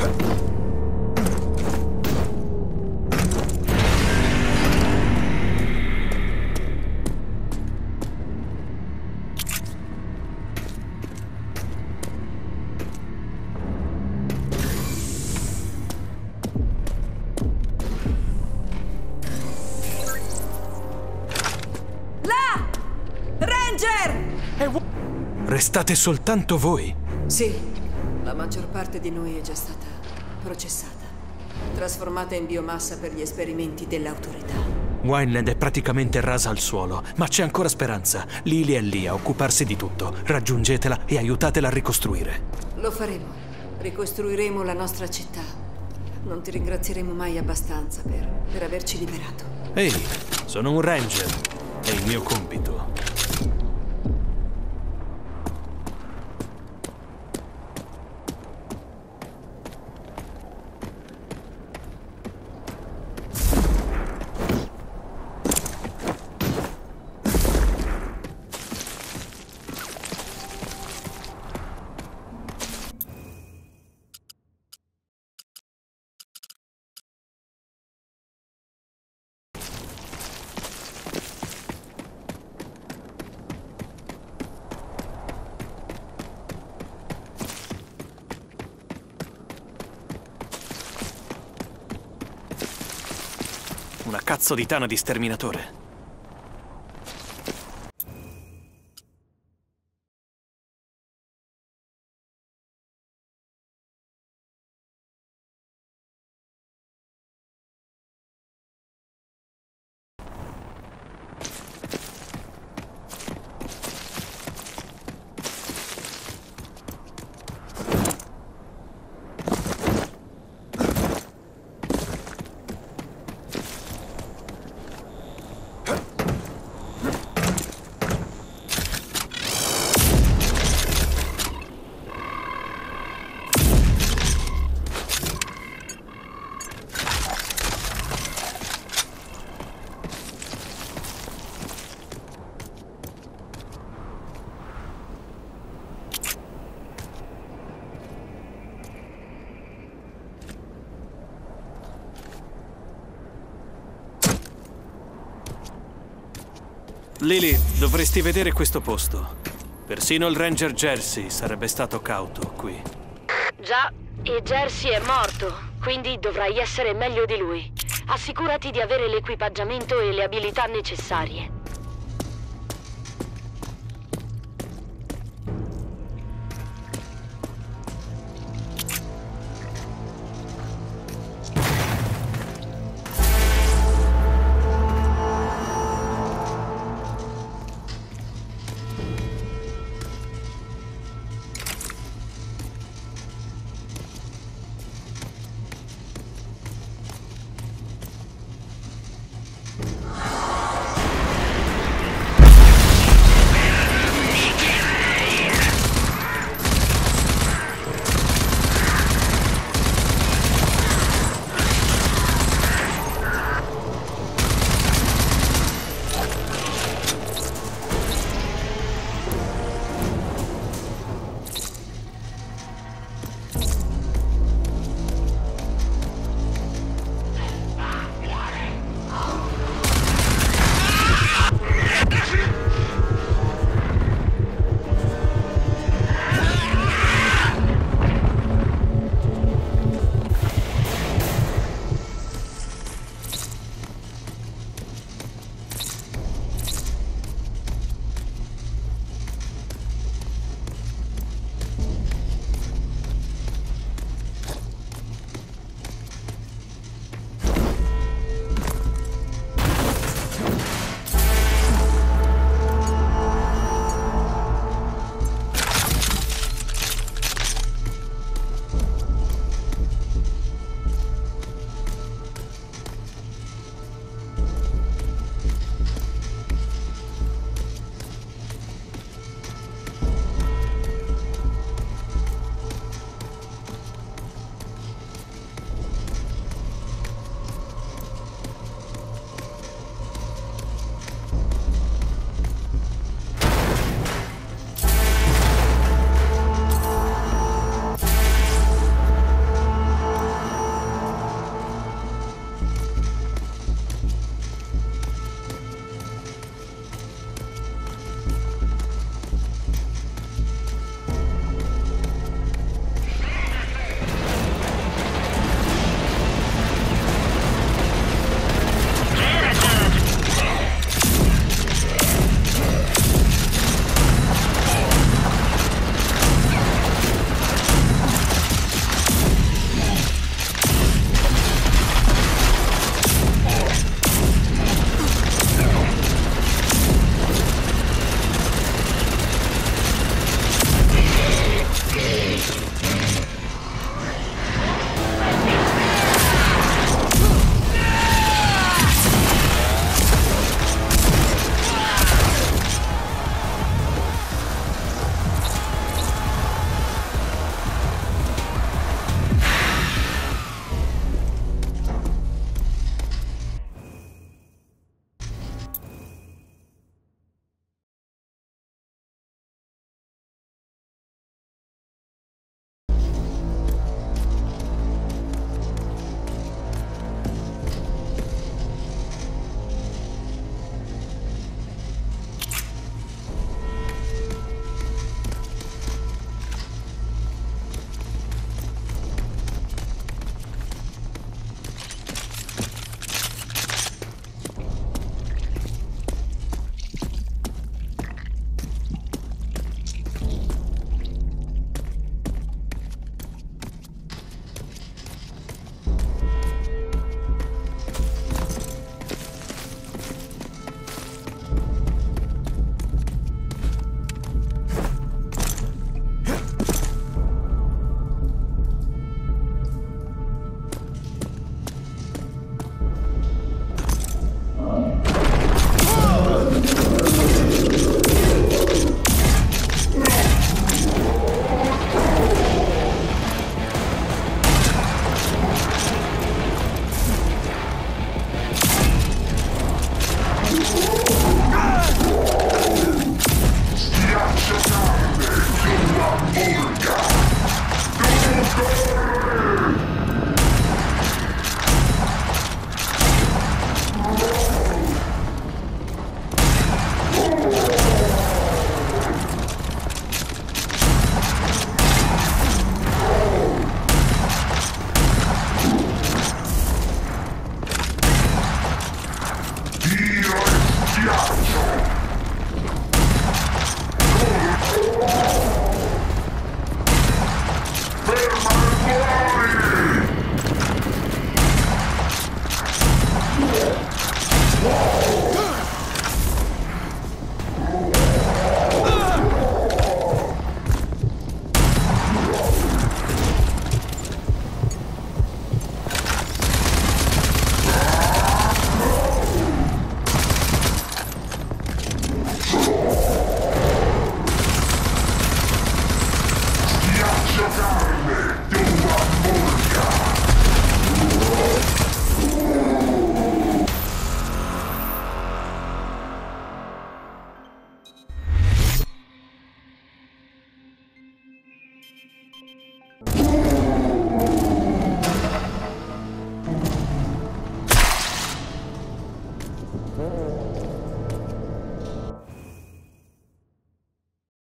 Restate soltanto voi? Sì, la maggior parte di noi è già stata processata, trasformata in biomassa per gli esperimenti dell'autorità. Wineland è praticamente rasa al suolo, ma c'è ancora speranza. Lily è lì a occuparsi di tutto. Raggiungetela e aiutatela a ricostruire. Lo faremo. Ricostruiremo la nostra città. Non ti ringrazieremo mai abbastanza per averci liberato. Ehi, sono un ranger. È il mio compito. Una cazzo di tana di sterminatore. Lily, dovresti vedere questo posto. Persino il Ranger Jersey sarebbe stato cauto qui. Già, e Jersey è morto, quindi dovrai essere meglio di lui. Assicurati di avere l'equipaggiamento e le abilità necessarie. Cosa?